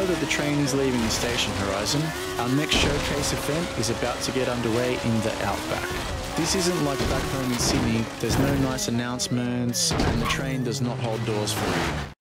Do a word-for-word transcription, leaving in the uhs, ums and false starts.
know that the train is leaving the station horizon. Our next showcase event is about to get underway in the Outback. This isn't like back home in Sydney. There's no nice announcements and the train does not hold doors for you.